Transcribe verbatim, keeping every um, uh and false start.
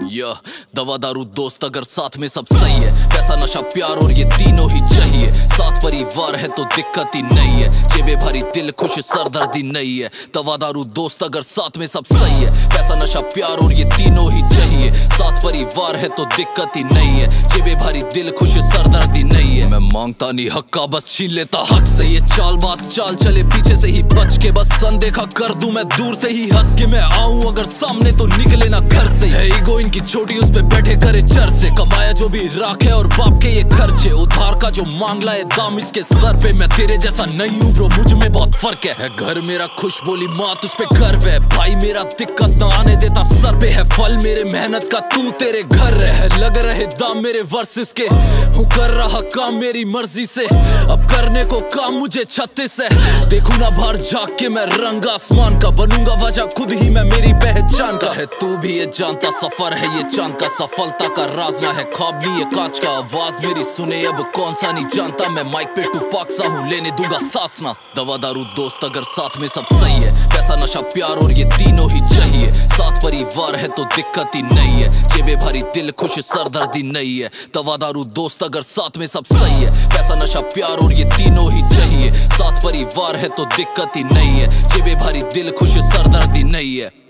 या दवा दारू दोस्त अगर साथ में सब सही है, पैसा नशा प्यार और ये तीनों ही चाहिए। साथ परिवार है तो दिक्कत ही नहीं है, जेबे भरी दिल खुश सरदर्दी नहीं है। दवा दारू दोस्त अगर साथ में सब सही है, पैसा नशा प्यार और ये तीनों ही चाहिए। साथ परिवार है तो दिक्कत ही नहीं है, जेबे भरी दिल खुश सरदर्दी नहीं है। मैं मांगता नहीं हक का, बस छीन लेता हक से। ये चालबाज चाल चले पीछे से ही बच के, बस अनदेखा कर दूं मैं दूर से ही हंस के। मैं आऊं अगर सामने तो निकले ना घर से। है ईगो इनकी छोटी, उस पे बैठे करे चर्चे। कमाया जो भी राखे और बाप के ये खर्चे। उधार का जो मांग लाए दाम इसके सर पे। मैं तेरे जैसा नहीं हूँ ब्रो, मुझ में बहुत फर्क है। है घर मेरा खुश बोली माँ तुझ पे गर्व है। भाई मेरा दिक्कत ना आने देता सर पे है। फल मेरे मेहनत का तू तेरे घर रहे। लग रहे दाम मेरे वर्सेस के, हूँ कर रहा काम मेरी मर्जी से। अब करने को काम मुझे छत्तीस है। देखूं ना बाहर जाग के मैं रंग आसमान का। बनूंगा वजह खुद ही मैं मेरी पहचान का। है तू भी ये जानता सफर है ये चांद का। सफलता का राज ना है ख्वाब नहीं ये कांच का। आवाज मेरी सुने अब कौन सा नहीं जानता। मैं माइक पे टूपाक सा हूँ, लेने दूंगा सांस ना। दवा दारू दोस्त अगर साथ में सब सही है, पैसा नशा प्यार और ये तीनों ही चाहिए। साथ परिवार है तो दिक्कत ही नहीं है, जेबे भरी दिल खुश सरदर्दी नहीं है। दवा दारू दोस्त अगर साथ में सब सही है, पैसा नशा प्यार और ये तीनों ही चाहिए। साथ परिवार है तो दिक्कत ही नहीं है, जेबे भरी दिल खुश सरदर्दी नहीं है।